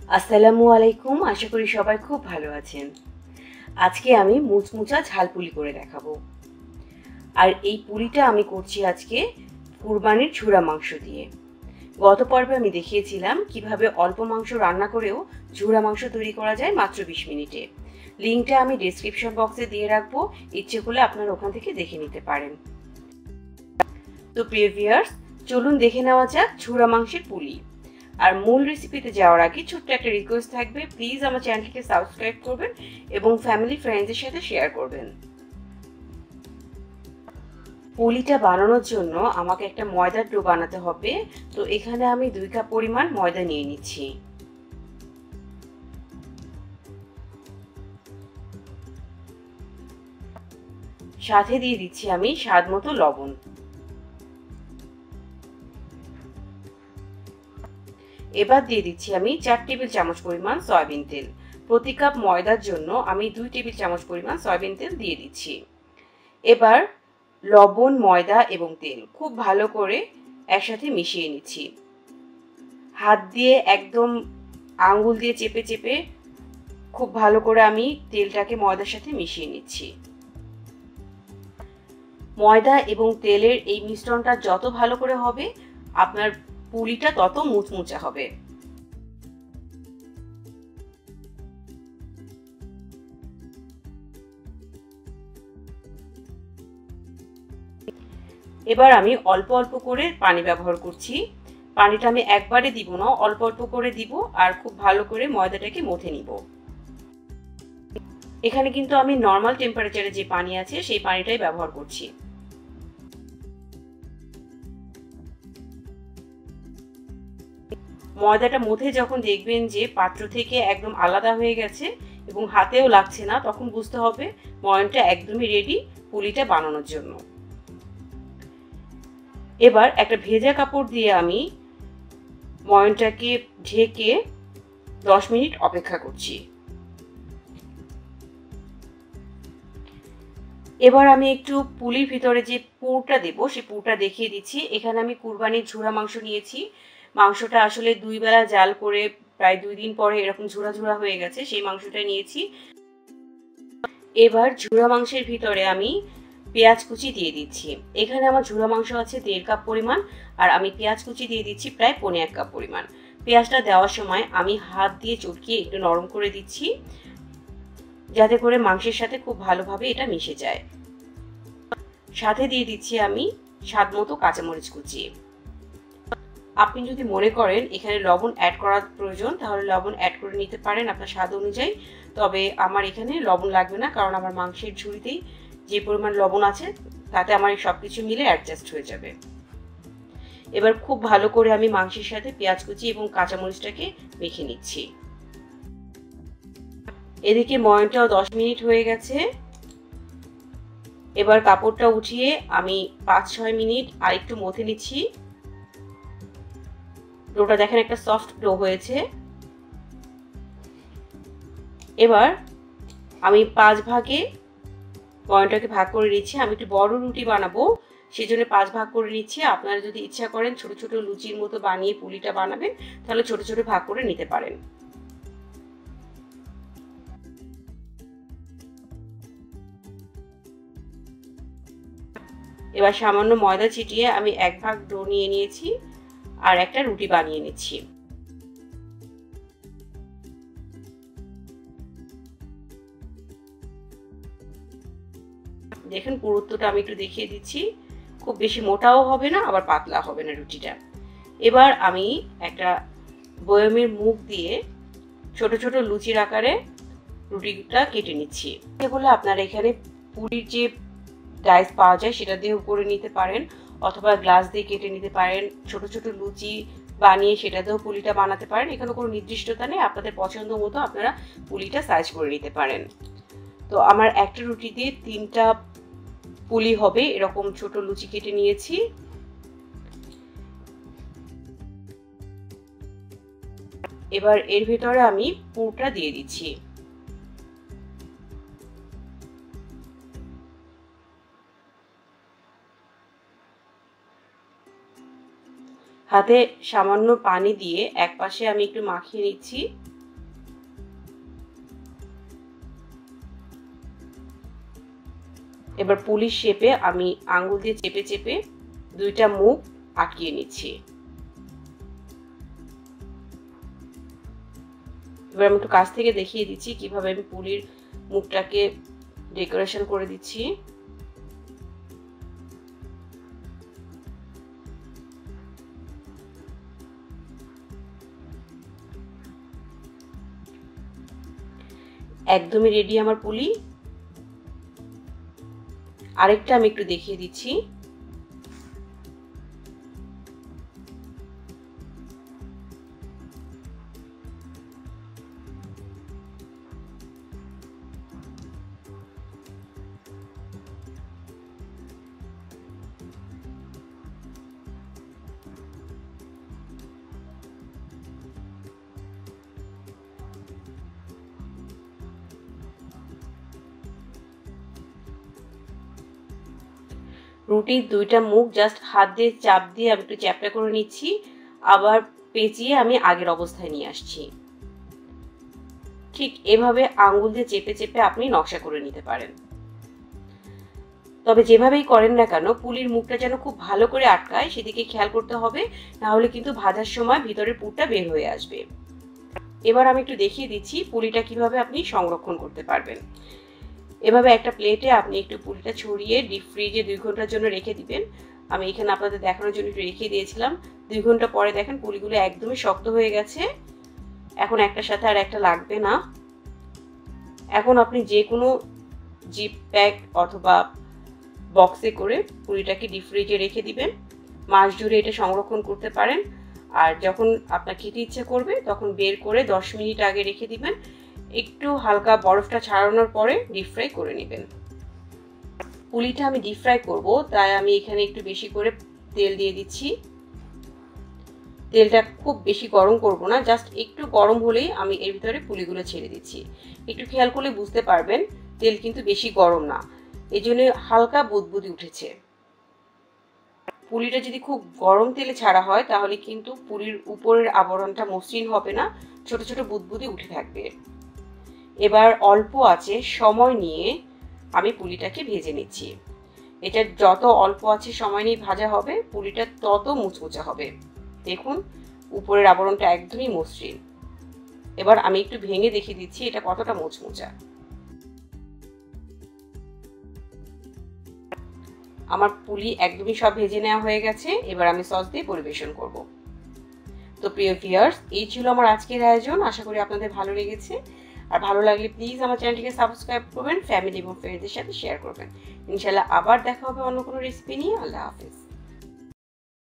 আসসালামু আলাইকুম। আশা করি সবাই খুব ভালো আছেন। আজকে আমি মুচমুচা ঝাল পুলি করে দেখাবো। আর এই পুলিটা আমি করছি আজকে কুরবানির ঝুরা মাংস দিয়ে। গত পর্বে আমি দেখিয়েছিলাম কিভাবে অল্প মাংস রান্না করেও ঝুরা মাংস তৈরি করা যায় মাত্র 20 মিনিটে। লিংকটা আমি ডেসক্রিপশন বক্সে দিয়ে রাখবো, ইচ্ছে করলে আপনারা ওখান থেকে দেখে নিতে পারেন। তো প্রিয় ভিউয়ার্স, চলুন দেখে নেওয়া যাক ঝুরা মাংসের পুলি। আর মূল রেসিপিতে যাওয়ার আগে ছোট্ট একটা রিকোয়েস্ট থাকবে, প্লিজ আমার চ্যানেলটিকে সাবস্ক্রাইব করবেন এবং ফ্যামিলি ফ্রেন্ডসদের সাথে শেয়ার করবেন। পুলিটা বানানোর জন্য আমাকে একটা ময়দার ডো বানাতে হবে। তো এখানে আমি 2 কাপ পরিমাণ ময়দা নিয়ে নিচ্ছি। সাথে দিয়ে দিচ্ছি আমি স্বাদ মতো লবণ। এবার দিয়ে দিচ্ছি আমি 4 টেবিল চামচ পরিমাণ সয়াবিন তেল। প্রতি কাপ ময়দার জন্য আমি 2 টেবিল চামচ পরিমাণ সয়াবিন তেল দিয়ে দিচ্ছি। এবার লবণ, ময়দা এবং তেল খুব ভালো করে একসাথে মিশিয়ে নিচ্ছি। হাত দিয়ে একদম আঙ্গুল দিয়ে চেপে চেপে খুব ভালো করে আমি তেলটাকে ময়দার সাথে মিশিয়ে নিচ্ছি। ময়দা এবং তেলের এই মিশ্রণটা যত ভালো করে হবে, আপনার পুলিটা তত মুচমুচে হবে। এবার আমি অল্প অল্প করে পানি ব্যবহার করছি। পানিটা আমি একবারে দিব না, অল্প অল্প করে দিব আর খুব ভালো করে ময়দাটাকে মথে নিব। এখানে কিন্তু আমি নরমাল টেম্পারেচারে যে পানি আছে সেই পানিটাই ব্যবহার করছি। ময়দাটা মথে যখন দেখবেন যে পাত্র থেকে একদম আলাদা হয়ে গেছে এবং হাতেও লাগছে না, তখন বুঝতে হবে ময়নটা একদমই রেডি পুলিটা বানানোর জন্য। এবার একটা ভেজা কাপড় দিয়ে আমি ময়নটাকে ঢেকে 10 মিনিট অপেক্ষা করছি। এবার আমি একটু পুলির ভিতরে যে পুরটা দেব সেই পুরটা দেখিয়ে দিচ্ছি। এখানে আমি কুরবানির ঝুরা মাংস নিয়েছি। মাংসটা আসলে 2 বেলা জাল করে প্রায় 2 দিন পরে এরকম ঝুরা ঝুরা হয়ে গেছে, সেই মাংসটা নিয়েছি। এবার ঝুরা মাংসের ভিতরে আমি পেঁয়াজ কুচি দিয়ে দিচ্ছি। এখানে আমার ঝুরা মাংস আছে 1.5 কাপ পরিমাণ, আর আমি পেঁয়াজ কুচি দিয়ে দিচ্ছি প্রায় 1.25 কাপ পরিমাণ। পেঁয়াজটা দেওয়ার সময় আমি হাত দিয়ে চটকিয়ে একটু নরম করে দিচ্ছি, যাতে করে মাংসের সাথে খুব ভালোভাবে এটা মিশে যায়। সাথে দিয়ে দিচ্ছি আমি স্বাদ মতো কাঁচামরিচ কুচি। আপনি যদি মনে করেন এখানে লবণ অ্যাড করার প্রয়োজন, তাহলে লবণ অ্যাড করে নিতে পারেন আপনার স্বাদ অনুযায়ী। তবে আমার এখানে লবণ লাগবে না, কারণ আমার মাংসের ঝুড়িতেই যে পরিমাণ লবণ আছে তাতে আমার সবকিছু মিলে অ্যাডজাস্ট হয়ে যাবে। এবার খুব ভালো করে আমি মাংসের সাথে পেঁয়াজ কুচি এবং কাঁচামরিচটাকে মেখে নিচ্ছি। এদিকে ময়নটাও 10 মিনিট হয়ে গেছে। এবার কাপড়টা উঠিয়ে আমি 5-6 মিনিট আর একটু মথে নিচ্ছি। ডোটা দেখেন একটা সফট ডো হয়েছে। এবার আমি 5 ভাগে ময়নটাকে ভাগ করে নিচ্ছি। আমি একটু বড় রুটি বানাবো, সেজন্য 5 ভাগ করে নিচ্ছি। আপনারা যদি ইচ্ছা করেন ছোট ছোট লুচির মতো বানিয়ে পুলিটা বানাবেন, তাহলে ছোট ছোট ভাগ করে নিতে পারেন। এবার সামান্য ময়দা ছিটিয়ে আমি 1 ভাগ ডো নিয়ে নিয়েছি আর একটা রুটি বানিয়ে নিচ্ছি। দেখেন পুরুত্বটা আমি একটু দেখিয়ে দিচ্ছি, খুব বেশি মোটাও হবে না আবার পাতলা হবে না রুটিটা। এবার আমি একটা বয়মের মুখ দিয়ে ছোট ছোট লুচির আকারে রুটিটা কেটে নিচ্ছি। এগুলো আপনারা এখানে পুরির যে ডাইস পাওয়া যায় সেটা দিয়েও করে নিতে পারেন, অথবা গ্লাস দিয়ে কেটে নিতে পারেন। ছোট ছোট লুচি বানিয়ে সেটা দিয়েও পুলিটা বানাতে পারেন। এখানে কোনো নির্দিষ্টতা নেই, আপনাদের পছন্দ মতো আপনারা পুলিটা সাইজ করে নিতে পারেন। তো আমার একটা রুটি দিয়ে 3টা পুলি হবে, এরকম ছোট লুচি কেটে নিয়েছি। এবার এর ভিতরে আমি পুরটা দিয়ে দিচ্ছি। হাতে সামান্য পানি দিয়ে একপাশে আমি একটু মাখিয়ে নিচ্ছি। এবার পুলির শেপে আমি আঙ্গুল দিয়ে চেপে চেপে দুইটা মুখ আটকিয়ে নিচ্ছি। এবার আমি একটু কাছ থেকে দেখিয়ে দিচ্ছি কিভাবে আমি পুলির মুখটাকে ডেকোরেশন করে দিচ্ছি। একদমই রেডি আমার পুলি। আরেকটা আমি একটু দেখিয়ে দিচ্ছি। রুটির দুইটা মুখ জাস্ট হাত দিয়ে চাপ দিয়ে আমি একটু চ্যাপটা করে নিচ্ছি, আবার পেঁচিয়ে আমি আগের অবস্থায় নিয়ে আসছি। ঠিক এভাবে আঙ্গুল দিয়ে চেপে চেপে আপনি নকশা করে নিতে পারেন। তবে যেভাবেই করেন না কেন পুলির মুখটা যেন খুব ভালো করে আটকায় সেদিকে খেয়াল করতে হবে, না হলে কিন্তু ভাজার সময় ভিতরের পুরটা বের হয়ে আসবে। এবার আমি একটু দেখিয়ে দিচ্ছি পুলিটা কিভাবে আপনি সংরক্ষণ করতে পারবেন। এভাবে একটা প্লেটে আপনি একটু পুলিটা ছড়িয়ে ডিপ ফ্রিজে 2 ঘন্টার জন্য রেখে দিবেন। আমি এখানে আপনাদের দেখানোর জন্য একটু রেখে দিয়েছিলাম। 2 ঘন্টা পরে দেখেন পুলিগুলো একদমই শক্ত হয়ে গেছে। এখন একটার সাথে আর একটা লাগবে না। এখন আপনি যে কোনো জিপ প্যাক অথবা বক্সে করে পুলিটাকে ডিপ ফ্রিজে রেখে দিবেন। মাস জুড়ে এটা সংরক্ষণ করতে পারেন। আর যখন আপনার খেতে ইচ্ছে করবে তখন বের করে 10 মিনিট আগে রেখে দিবেন। একটু হালকা বরফটা ছাড়ানোর পরে ডিপ ফ্রাই করে নেবেন। পুলিটা আমি ডিপ ফ্রাই করব, তাই আমি এখানে একটু বেশি করে তেল দিয়ে দিচ্ছি। তেলটা খুব বেশি গরম করব না, জাস্ট একটু গরম হলেই আমি এর ভিতরে পুলিগুলো ছেড়ে দিচ্ছি। একটু খেয়াল করলে বুঝতে পারবেন তেল কিন্তু বেশি গরম না, এই জন্য হালকা বুদবুদি উঠেছে। পুলিটা যদি খুব গরম তেলে ছাড়া হয় তাহলে কিন্তু পুলির উপরের আবরণটা মসৃণ হবে না, ছোট ছোট বুদবুদি উঠে থাকবে। এবার অল্প আছে সময় নিয়ে আমি পুলিটাকে ভেজে নিচ্ছি। এটা যত অল্প আছে সময় নিয়ে ভাজা হবে পুলিটা তত মুচমুচে হবে। দেখুন উপরের আবরণটা একদমই মসৃণ। এবার আমি একটু ভেঙে দেখিয়ে দিচ্ছি এটা কতটা মুচমুচা। আমার পুলি একদমই সব ভেজে নেওয়া হয়ে গেছে। এবার আমি সস দিয়ে পরিবেশন করব। তো প্রিয় ভিউয়ার্স, এই ছিল আমার আজকের আয়োজন। আশা করি আপনাদের ভালো লেগেছে। আর ভালো লাগলে প্লিজ আমার চ্যানেলটিকে সাবস্ক্রাইব করবেন, ফ্যামিলি এবং ফ্রেন্ডসদের সাথে শেয়ার করবেন। ইনশাআল্লাহ আবার দেখা হবে অন্য কোনো রেসিপি নিয়ে। আল্লাহ হাফেজ।